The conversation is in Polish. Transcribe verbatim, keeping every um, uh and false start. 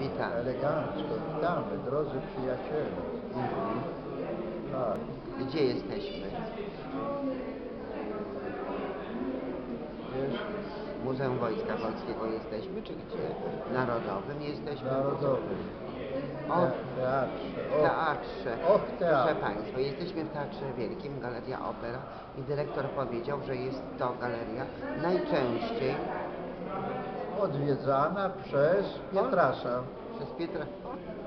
Witamy. Elegancko, witamy, drodzy przyjaciele. Mhm. Tak. Gdzie jesteśmy? Wiesz, W Muzeum Wojska Polskiego jesteśmy, czy gdzie? W Narodowym jesteśmy? narodowym. O, Te- Teatrze. w teatrze. Och, teatr. Proszę Państwa, jesteśmy w Teatrze Wielkim, Galeria Opera i dyrektor powiedział, że jest to galeria najczęściej Odwiedzana przez Pietrasza. przez Pietra...